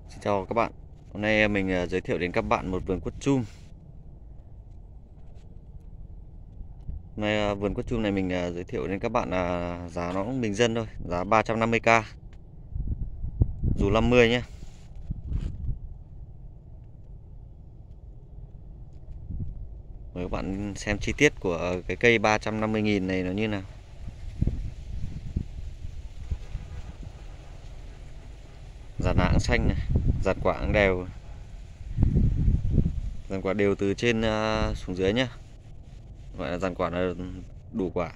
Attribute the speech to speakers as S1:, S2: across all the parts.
S1: Xin chào các bạn. Hôm nay mình giới thiệu đến các bạn một vườn quất chum. Hôm nay vườn quất chum này mình giới thiệu đến các bạn là giá nó cũng bình dân thôi, giá 350k, dù 50 nhé. Mời các bạn xem chi tiết của cái cây 350.000 này nó như nào. Giạt nạng xanh này, giạt quả cũng đều, giàn quả đều từ trên xuống dưới nhé. Gọi là giàn quả là đủ quả.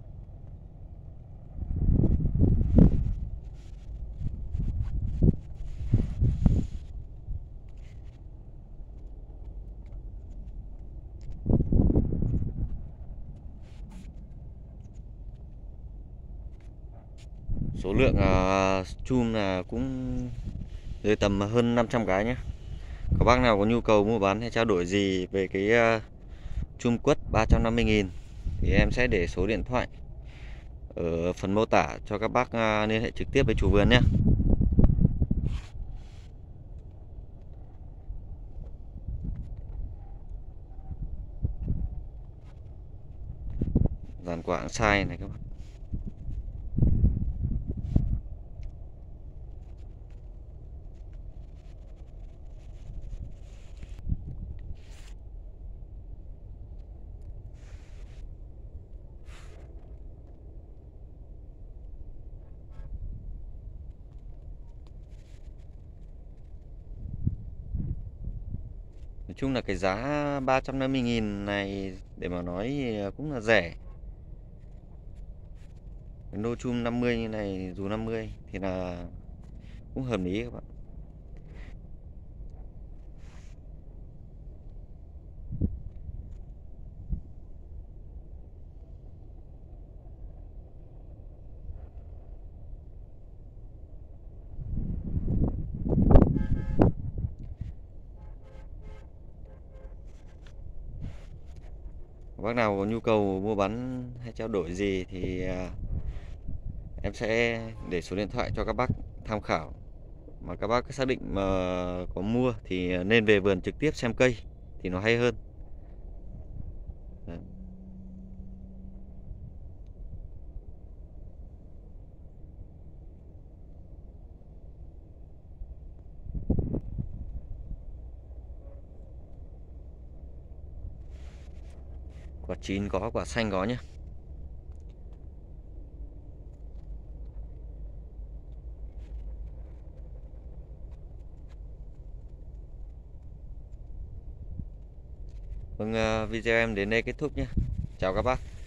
S1: Số lượng chum là cũng dưới tầm hơn 500 cái nhé. Các bác nào có nhu cầu mua bán hay trao đổi gì về cái chum quất 350.000 thì em sẽ để số điện thoại ở phần mô tả cho các bác liên hệ trực tiếp với chủ vườn nhé. Giàn quả sai này các bác. Nói chung là cái giá 350.000 này để mà nói thì cũng là rẻ. Cái nô chum 50 như này, dù 50 thì là cũng hợp lý các bạn. Các bác nào có nhu cầu mua bán hay trao đổi gì thì em sẽ để số điện thoại cho các bác tham khảo. Mà các bác xác định mà có mua thì nên về vườn trực tiếp xem cây thì nó hay hơn. Đấy. Quả chín có, quả xanh có nhé. Vâng, video em đến đây kết thúc nhé. Chào các bác.